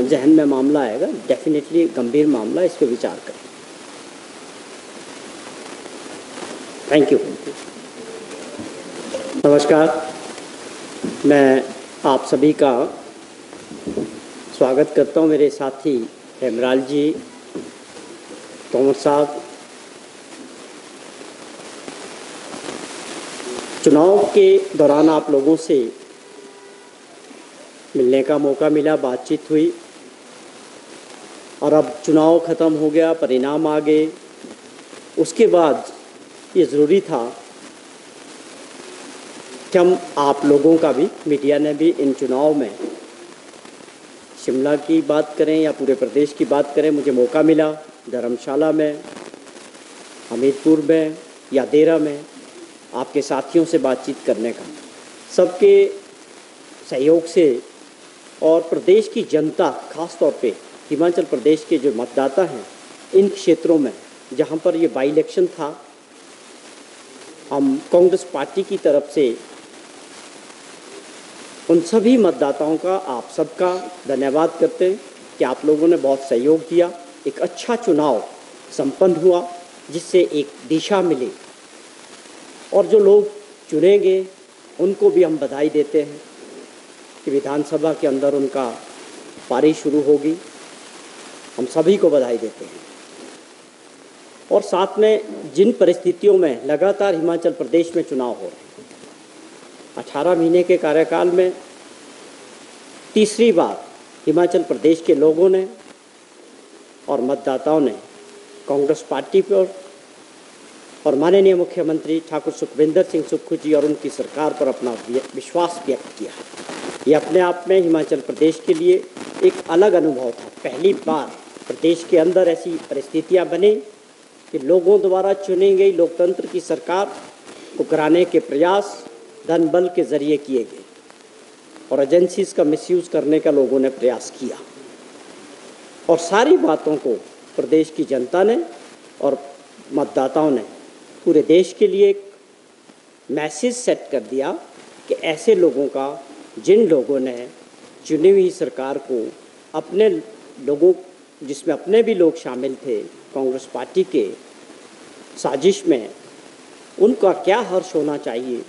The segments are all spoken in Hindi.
जहन में मामला आएगा, डेफिनेटली गंभीर मामला, इस पर विचार करें। Thank you. नमस्कार, मैं आप सभी का स्वागत करता हूं। मेरे साथी हेमराज जी, तोमर साहब, चुनाव के दौरान आप लोगों से मिलने का मौका मिला, बातचीत हुई, और अब चुनाव ख़त्म हो गया, परिणाम आ गए। उसके बाद ये ज़रूरी था कि हम आप लोगों का भी, मीडिया ने भी इन चुनाव में शिमला की बात करें या पूरे प्रदेश की बात करें। मुझे मौका मिला धर्मशाला में, हमीरपुर में या देरा में आपके साथियों से बातचीत करने का। सबके सहयोग से और प्रदेश की जनता, ख़ास तौर पे हिमाचल प्रदेश के जो मतदाता हैं इन क्षेत्रों में जहां पर ये बाई इलेक्शन था, हम कांग्रेस पार्टी की तरफ से उन सभी मतदाताओं का, आप सबका धन्यवाद करते हैं कि आप लोगों ने बहुत सहयोग किया। एक अच्छा चुनाव संपन्न हुआ जिससे एक दिशा मिली, और जो लोग चुनेंगे उनको भी हम बधाई देते हैं कि विधानसभा के अंदर उनका पारी शुरू होगी। हम सभी को बधाई देते हैं। और साथ में जिन परिस्थितियों में लगातार हिमाचल प्रदेश में चुनाव हो रहे हैं, 18 महीने के कार्यकाल में तीसरी बार हिमाचल प्रदेश के लोगों ने और मतदाताओं ने कांग्रेस पार्टी पर और माननीय मुख्यमंत्री ठाकुर सुखविंदर सिंह सुक्खू जी और उनकी सरकार पर अपना विश्वास व्यक्त किया। ये अपने आप में हिमाचल प्रदेश के लिए एक अलग अनुभव था। पहली बार प्रदेश के अंदर ऐसी परिस्थितियां बनी कि लोगों द्वारा चुनी गई लोकतंत्र की सरकार को कराने के प्रयास धन बल के जरिए किए गए और एजेंसीज का मिसयूज़ करने का लोगों ने प्रयास किया। और सारी बातों को प्रदेश की जनता ने और मतदाताओं ने पूरे देश के लिए एक मैसेज सेट कर दिया कि ऐसे लोगों का, जिन लोगों ने चुनी हुई सरकार को, अपने लोगों जिसमें अपने भी लोग शामिल थे कांग्रेस पार्टी के साजिश में, उनका क्या हर्ष होना चाहिए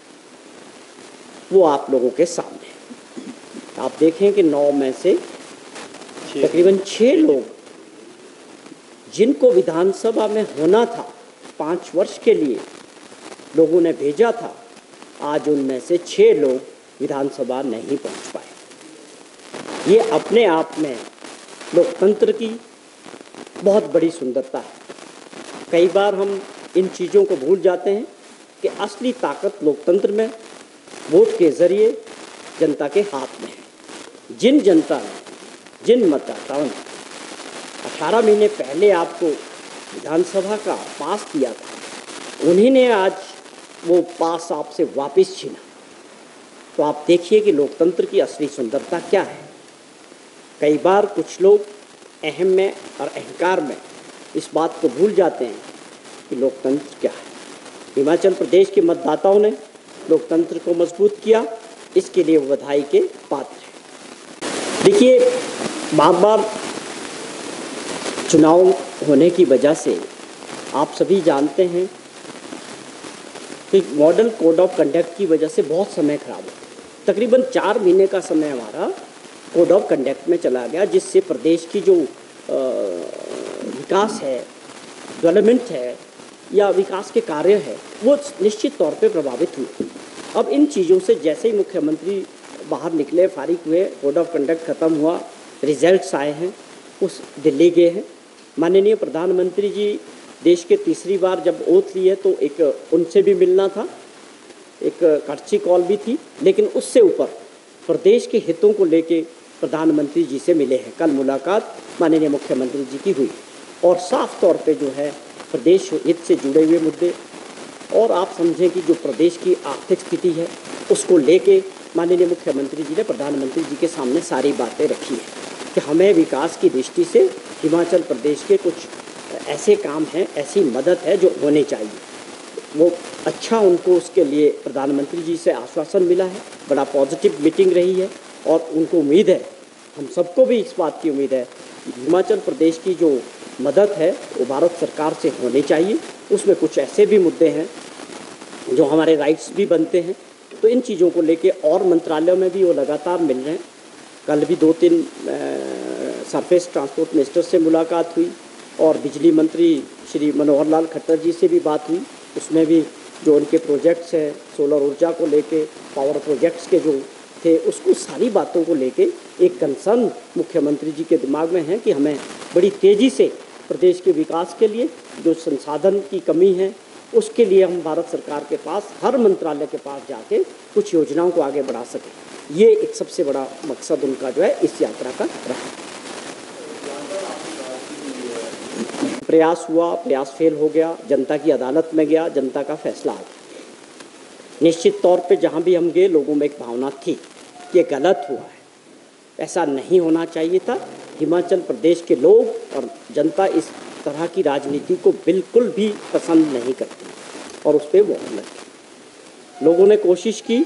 वो आप लोगों के सामने। आप देखें कि 9 में से तकरीबन 6 लोग जिनको विधानसभा में होना था, 5 वर्ष के लिए लोगों ने भेजा था, आज उनमें से 6 लोग विधानसभा नहीं पहुंच पाए। ये अपने आप में लोकतंत्र की बहुत बड़ी सुंदरता है। कई बार हम इन चीज़ों को भूल जाते हैं कि असली ताकत लोकतंत्र में वोट के ज़रिए जनता के हाथ में है। जिन जनता ने, जिन मतदाताओं ने 18 महीने पहले आपको विधानसभा का पास दिया था, उन्हीं ने आज वो पास आपसे वापस छीना। तो आप देखिए कि लोकतंत्र की असली सुंदरता क्या है। कई बार कुछ लोग अहम में और अहंकार में इस बात को भूल जाते हैं कि लोकतंत्र क्या है। हिमाचल प्रदेश के मतदाताओं ने लोकतंत्र को मजबूत किया, इसके लिए वो बधाई के पात्र हैं। देखिए, बार बार चुनाव होने की वजह से आप सभी जानते हैं कि मॉडल कोड ऑफ कंडक्ट की वजह से बहुत समय खराब हो। तकरीबन 4 महीने का समय हमारा कोड ऑफ कंडक्ट में चला गया, जिससे प्रदेश की जो विकास है, डेवलपमेंट है या विकास के कार्य है, वो निश्चित तौर पे प्रभावित हुए। अब इन चीज़ों से जैसे ही मुख्यमंत्री बाहर निकले, फारिग हुए, कोड ऑफ कंडक्ट ख़त्म हुआ, रिजल्ट्स आए हैं, उस दिल्ली गए हैं। माननीय प्रधानमंत्री जी देश के तीसरी बार जब ओथ लिए तो एक उनसे भी मिलना था, एक कर्ची कॉल भी थी, लेकिन उससे ऊपर प्रदेश के हितों को लेके प्रधानमंत्री जी से मिले हैं। कल मुलाकात माननीय मुख्यमंत्री जी की हुई और साफ तौर पे जो है प्रदेश हित से जुड़े हुए मुद्दे, और आप समझें कि जो प्रदेश की आर्थिक स्थिति है उसको लेके माननीय मुख्यमंत्री जी ने प्रधानमंत्री जी के सामने सारी बातें रखी है कि हमें विकास की दृष्टि से हिमाचल प्रदेश के कुछ ऐसे काम हैं, ऐसी मदद है जो होनी चाहिए। वो अच्छा, उनको उसके लिए प्रधानमंत्री जी से आश्वासन मिला है। बड़ा पॉजिटिव मीटिंग रही है और उनको उम्मीद है हम सबको भी इस बात की उम्मीद है कि हिमाचल प्रदेश की जो मदद है वो भारत सरकार से होनी चाहिए। उसमें कुछ ऐसे भी मुद्दे हैं जो हमारे राइट्स भी बनते हैं, तो इन चीज़ों को लेके और मंत्रालयों में भी वो लगातार मिल रहे हैं। कल भी 2-3 सरफेस ट्रांसपोर्ट मिनिस्टर से मुलाकात हुई और बिजली मंत्री श्री मनोहर लाल खट्टर जी से भी बात हुई। उसमें भी जो उनके प्रोजेक्ट्स हैं सोलर ऊर्जा को लेके, पावर प्रोजेक्ट्स के जो थे, उसको सारी बातों को लेके एक कंसर्न मुख्यमंत्री जी के दिमाग में है कि हमें बड़ी तेज़ी से प्रदेश के विकास के लिए जो संसाधन की कमी है उसके लिए हम भारत सरकार के पास, हर मंत्रालय के पास जाके कुछ योजनाओं को आगे बढ़ा सकें। ये एक सबसे बड़ा मकसद उनका जो है इस यात्रा का रहा। प्रयास हुआ, प्रयास फेल हो गया, जनता की अदालत में गया, जनता का फैसला आ गया। निश्चित तौर पे जहाँ भी हम गए लोगों में एक भावना थी कि ये गलत हुआ है, ऐसा नहीं होना चाहिए था। हिमाचल प्रदेश के लोग और जनता इस तरह की राजनीति को बिल्कुल भी पसंद नहीं करती और उस पर वो अमल की। लोगों ने कोशिश की,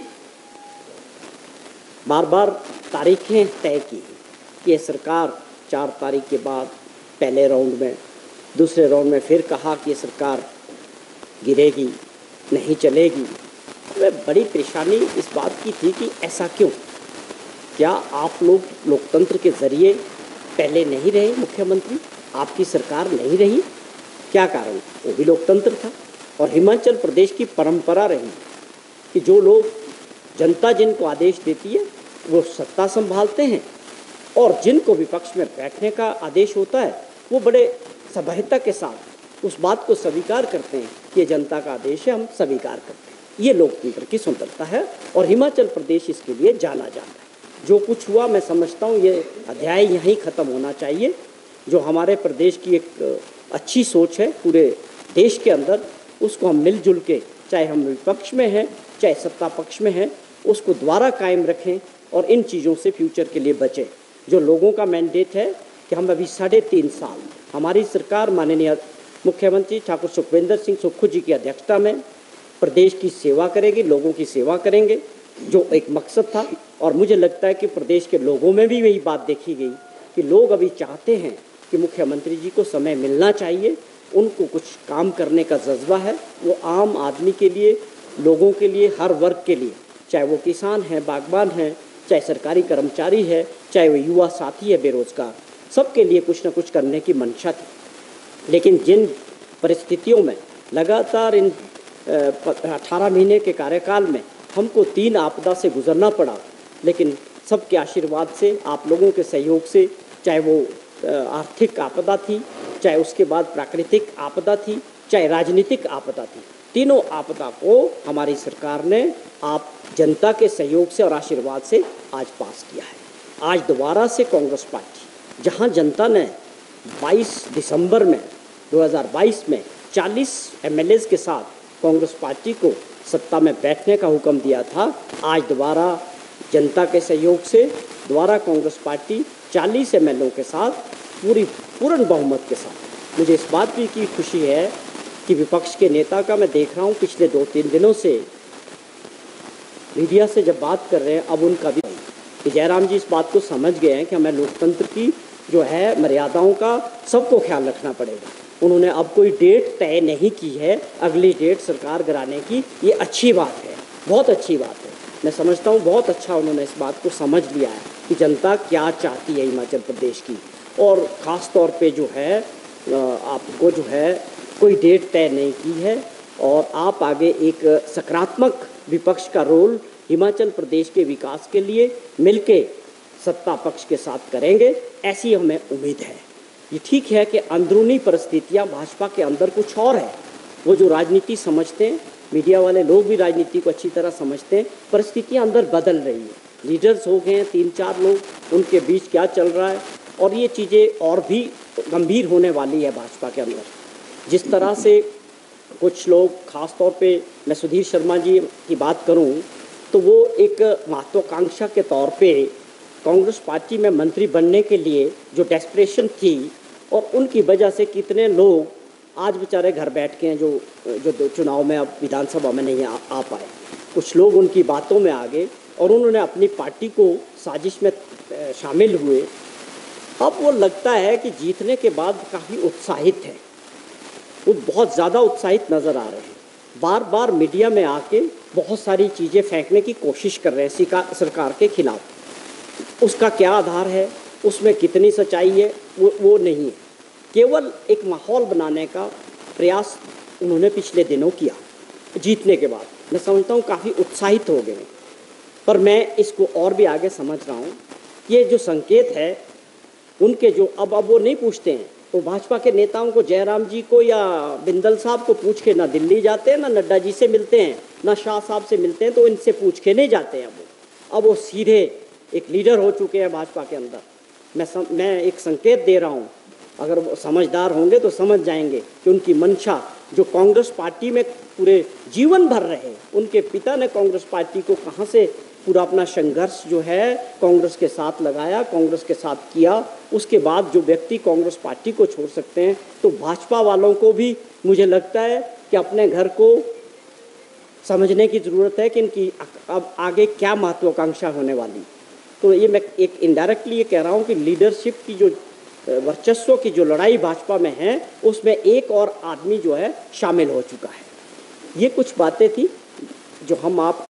बार बार तारीखें तय की कि ये सरकार 4 तारीख के बाद पहले राउंड में, दूसरे राउंड में फिर कहा कि ये सरकार गिरेगी, नहीं चलेगी। हमें बड़ी परेशानी इस बात की थी कि ऐसा क्यों? क्या आप लोग लोकतंत्र के ज़रिए पहले नहीं रहे मुख्यमंत्री? आपकी सरकार नहीं रही? क्या कारण? वो भी लोकतंत्र था और हिमाचल प्रदेश की परंपरा रही कि जो लोग, जनता जिनको आदेश देती है वो सत्ता संभालते हैं और जिनको विपक्ष में बैठने का आदेश होता है वो बड़े सभ्यता के साथ उस बात को स्वीकार करते हैं कि ये जनता का आदेश है, हम स्वीकार करते हैं। ये लोकतंत्र की सुंदरता है और हिमाचल प्रदेश इसके लिए जाना जाता है। जो कुछ हुआ मैं समझता हूँ ये अध्याय यहीं ख़त्म होना चाहिए। जो हमारे प्रदेश की एक अच्छी सोच है पूरे देश के अंदर, उसको हम मिलजुल के, चाहे हम विपक्ष में हैं चाहे सत्ता पक्ष में हैं, उसको दोबारा कायम रखें और इन चीज़ों से फ्यूचर के लिए बचें। जो लोगों का मैंडेट है कि हम अभी 3.5 साल हमारी सरकार माननीय मुख्यमंत्री ठाकुर सुखविंदर सिंह सुक्खू जी की अध्यक्षता में प्रदेश की सेवा करेगी, लोगों की सेवा करेंगे, जो एक मकसद था। और मुझे लगता है कि प्रदेश के लोगों में भी वही बात देखी गई कि लोग अभी चाहते हैं कि मुख्यमंत्री जी को समय मिलना चाहिए, उनको कुछ काम करने का जज्बा है। वो आम आदमी के लिए, लोगों के लिए, हर वर्ग के लिए, चाहे वो किसान है, बागबान है, चाहे सरकारी कर्मचारी है, चाहे वो युवा साथी है बेरोजगार, सबके लिए कुछ न कुछ करने की मंशा थी। लेकिन जिन परिस्थितियों में लगातार इन 18 महीने के कार्यकाल में हमको 3 आपदा से गुजरना पड़ा, लेकिन सबके आशीर्वाद से, आप लोगों के सहयोग से, चाहे वो आर्थिक आपदा थी, चाहे उसके बाद प्राकृतिक आपदा थी, चाहे राजनीतिक आपदा थी, तीनों आपदा को हमारी सरकार ने आप जनता के सहयोग से और आशीर्वाद से आज पास किया है। आज दोबारा से कांग्रेस पार्टी, जहां जनता ने 22 दिसंबर में 2022 में 40 एमएलएज के साथ कांग्रेस पार्टी को सत्ता में बैठने का हुक्म दिया था, आज दोबारा जनता के सहयोग से दोबारा कांग्रेस पार्टी 40 एमएलओ के साथ पूर्ण बहुमत के साथ। मुझे इस बात की खुशी है कि विपक्ष के नेता का मैं देख रहा हूँ पिछले 2-3 दिनों से मीडिया से जब बात कर रहे हैं, अब उनका भी कि जयराम जी इस बात को समझ गए हैं कि हमें लोकतंत्र की जो है मर्यादाओं का सबको ख्याल रखना पड़ेगा। उन्होंने अब कोई डेट तय नहीं की है अगली डेट सरकार गिराने की। ये अच्छी बात है, बहुत अच्छी बात है। मैं समझता हूँ बहुत अच्छा उन्होंने इस बात को समझ लिया है कि जनता क्या चाहती है हिमाचल प्रदेश की। और ख़ास तौर पे जो है आपको जो है कोई डेट तय नहीं की है और आप आगे एक सकारात्मक विपक्ष का रोल हिमाचल प्रदेश के विकास के लिए मिलके सत्ता पक्ष के साथ करेंगे, ऐसी हमें उम्मीद है। ये ठीक है कि अंदरूनी परिस्थितियां भाजपा के अंदर कुछ और है। वो जो राजनीति समझते हैं, मीडिया वाले लोग भी राजनीति को अच्छी तरह समझते हैं, परिस्थितियां अंदर बदल रही हैं। लीडर्स हो गए हैं 3-4 लोग, उनके बीच क्या चल रहा है और ये चीज़ें और भी गंभीर होने वाली है भाजपा के अंदर। जिस तरह से कुछ लोग, ख़ास तौर पे मैं सुधीर शर्मा जी की बात करूं तो वो एक महत्वाकांक्षा के तौर पे कांग्रेस पार्टी में मंत्री बनने के लिए जो डेस्परेशन थी और उनकी वजह से कितने लोग आज बेचारे घर बैठ के हैं जो चुनाव में अब विधानसभा में नहीं आ पाए। कुछ लोग उनकी बातों में आ गए और उन्होंने अपनी पार्टी को साजिश में शामिल हुए। अब वो लगता है कि जीतने के बाद काफ़ी उत्साहित है, वो बहुत ज़्यादा उत्साहित नज़र आ रहे हैं। बार बार मीडिया में आके बहुत सारी चीज़ें फेंकने की कोशिश कर रहे हैं सरकार के खिलाफ। उसका क्या आधार है, उसमें कितनी सच्चाई है, वो नहीं है। केवल एक माहौल बनाने का प्रयास उन्होंने पिछले दिनों किया। जीतने के बाद मैं समझता हूँ काफ़ी उत्साहित हो गए, पर मैं इसको और भी आगे समझ रहा हूँ। ये जो संकेत है उनके, जो अब वो नहीं पूछते हैं, वो भाजपा के नेताओं को, जयराम जी को या बिंदल साहब को पूछ के ना दिल्ली जाते हैं, ना नड्डा जी से मिलते हैं, ना शाह साहब से मिलते हैं, तो इनसे पूछ के नहीं जाते हैं। अब वो सीधे एक लीडर हो चुके हैं भाजपा के अंदर। मैं एक संकेत दे रहा हूँ, अगर वो समझदार होंगे तो समझ जाएंगे कि उनकी मंशा, जो कांग्रेस पार्टी में पूरे जीवन भर रहे, उनके पिता ने कांग्रेस पार्टी को कहाँ से पूरा अपना संघर्ष जो है कांग्रेस के साथ लगाया, कांग्रेस के साथ किया, उसके बाद जो व्यक्ति कांग्रेस पार्टी को छोड़ सकते हैं, तो भाजपा वालों को भी मुझे लगता है कि अपने घर को समझने की ज़रूरत है कि इनकी अब आगे क्या महत्वाकांक्षा होने वाली। तो ये मैं एक इनडायरेक्टली ये कह रहा हूँ कि लीडरशिप की जो वर्चस्व की जो लड़ाई भाजपा में है, उसमें एक और आदमी जो है शामिल हो चुका है। ये कुछ बातें थी जो हम आप